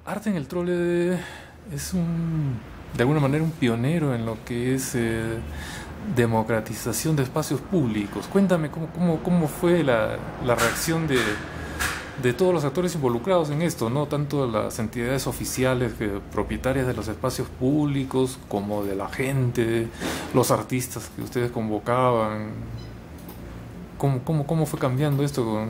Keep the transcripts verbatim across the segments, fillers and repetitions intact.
Arte en el Trole es un, de alguna manera un pionero en lo que es eh, democratización de espacios públicos. Cuéntame cómo, cómo, cómo fue la, la reacción de, de todos los actores involucrados en esto, no tanto las entidades oficiales que, propietarias de los espacios públicos, como de la gente, los artistas que ustedes convocaban. ¿Cómo, cómo, cómo fue cambiando esto con,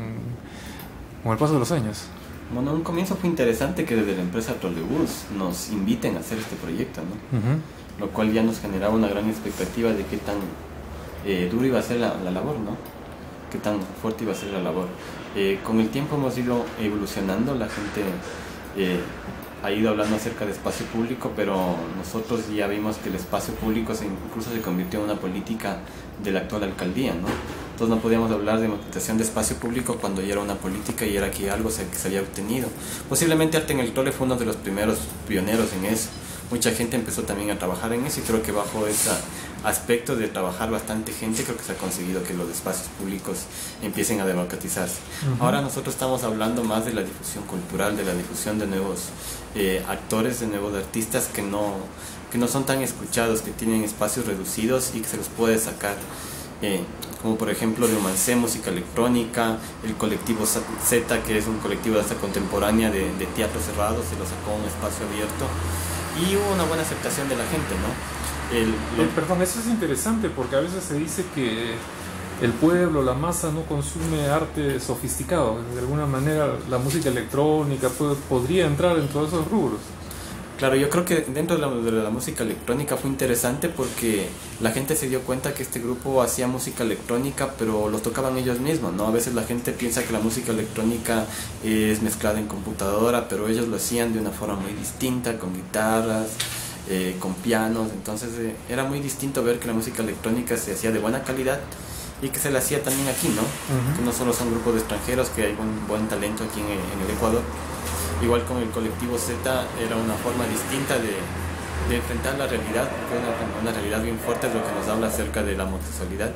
con el paso de los años? Bueno, un comienzo fue interesante que desde la empresa Trolebús nos inviten a hacer este proyecto, ¿no? Uh-huh. Lo cual ya nos generaba una gran expectativa de qué tan eh, duro iba a ser la, la labor, ¿no? Qué tan fuerte iba a ser la labor. Eh, con el tiempo hemos ido evolucionando, la gente eh, ha ido hablando acerca de espacio público, pero nosotros ya vimos que el espacio público se, incluso se convirtió en una política de la actual alcaldía, ¿no? Entonces no podíamos hablar de democratización de espacio público cuando ya era una política y era que algo se, que se había obtenido. Posiblemente Arte en el Trole fue uno de los primeros pioneros en eso. Mucha gente empezó también a trabajar en eso y creo que bajo ese aspecto de trabajar bastante gente, creo que se ha conseguido que los espacios públicos empiecen a democratizarse. Uh-huh. Ahora nosotros estamos hablando más de la difusión cultural, de la difusión de nuevos eh, actores, de nuevos artistas que no, que no son tan escuchados, que tienen espacios reducidos y que se los puede sacar. Eh, como por ejemplo de Humancé, música electrónica, el colectivo Z, que es un colectivo de danza contemporánea de, de teatro cerrado, se lo sacó a un espacio abierto y hubo una buena aceptación de la gente, ¿no? El, lo... eh, perdón, eso es interesante porque a veces se dice que el pueblo, la masa no consume arte sofisticado. De alguna manera la música electrónica puede, podría entrar en todos esos rubros. Claro, yo creo que dentro de la, de la música electrónica fue interesante porque la gente se dio cuenta que este grupo hacía música electrónica, pero lo tocaban ellos mismos, ¿no? A veces la gente piensa que la música electrónica es mezclada en computadora, pero ellos lo hacían de una forma muy distinta, con guitarras, eh, con pianos. Entonces eh, era muy distinto ver que la música electrónica se hacía de buena calidad y que se la hacía también aquí, ¿no? Uh-huh. Que no solo son grupos de extranjeros, que hay buen, buen talento aquí en, en el Ecuador. Igual con el colectivo Z era una forma distinta de, de enfrentar la realidad, porque una, una realidad bien fuerte es lo que nos habla acerca de la homosexualidad.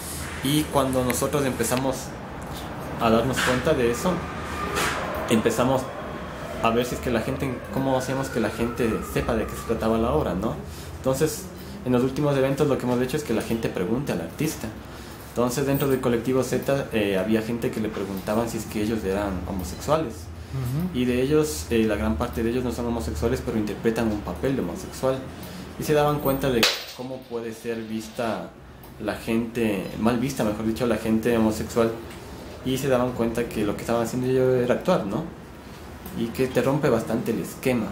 Y cuando nosotros empezamos a darnos cuenta de eso, empezamos a ver si es que la gente, cómo hacíamos que la gente sepa de qué se trataba la obra, ¿no? Entonces, en los últimos eventos lo que hemos hecho es que la gente pregunte al artista. Entonces, dentro del colectivo Z eh, había gente que le preguntaban si es que ellos eran homosexuales. Uh-huh. Y de ellos, eh, la gran parte de ellos no son homosexuales, pero interpretan un papel de homosexual. Y se daban cuenta de cómo puede ser vista la gente, mal vista, mejor dicho, la gente homosexual. Y se daban cuenta que lo que estaban haciendo ellos era actuar, ¿no? Y que te rompe bastante el esquema.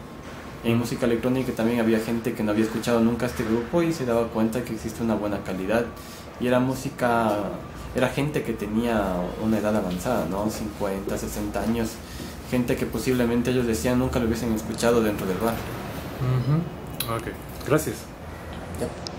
En música electrónica también había gente que no había escuchado nunca este grupo y se daba cuenta que existe una buena calidad. Y era música... Era gente que tenía una edad avanzada, ¿no? cincuenta, sesenta años. Gente que posiblemente ellos decían nunca lo hubiesen escuchado dentro del bar. Uh-huh. Ok, gracias. Ya.